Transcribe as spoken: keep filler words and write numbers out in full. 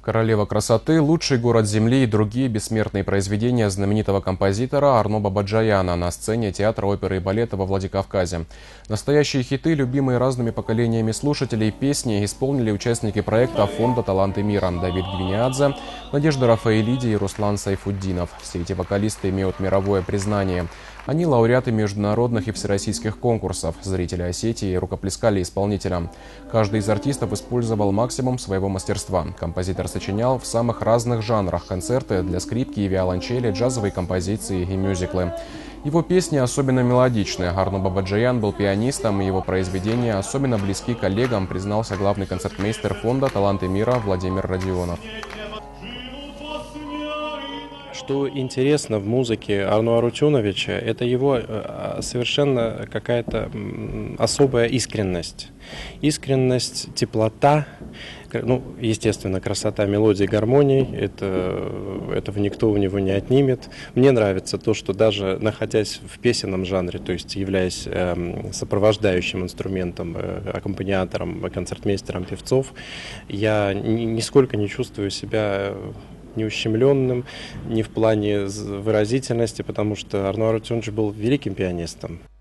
«Королева красоты», «Лучший город Земли» и другие бессмертные произведения знаменитого композитора Арно Бабаджояна на сцене театра оперы и балета во Владикавказе. Настоящие хиты, любимые разными поколениями слушателей, песни исполнили участники проекта Фонда «Таланты мира» Давид Гвиниадзе, Надежда Рафаэлиди и Руслан Сайфутдинов. Все эти вокалисты имеют мировое признание. Они лауреаты международных и всероссийских конкурсов. Зрители Осетии рукоплескали исполнителям. Каждый из артистов использовал максимум своего мастерства. Композитор сочинял в самых разных жанрах: концерты для скрипки и виолончели, джазовые композиции и мюзиклы. Его песни особенно мелодичны. Арно Бабаджоян был пианистом, и его произведения особенно близки коллегам, признался главный концертмейстер фонда «Таланты мира» Владимир Родионов. Что интересно в музыке Арно Арутюновича, это его совершенно какая-то особая искренность. Искренность, теплота, ну, естественно, красота мелодии, гармоний, это, этого никто у него не отнимет. Мне нравится то, что даже находясь в песенном жанре, то есть являясь э, сопровождающим инструментом, э, аккомпаниатором, концертмейстером певцов, я нисколько не чувствую себя не ущемленным, не в плане выразительности, потому что Арно Арутюнович был великим пианистом.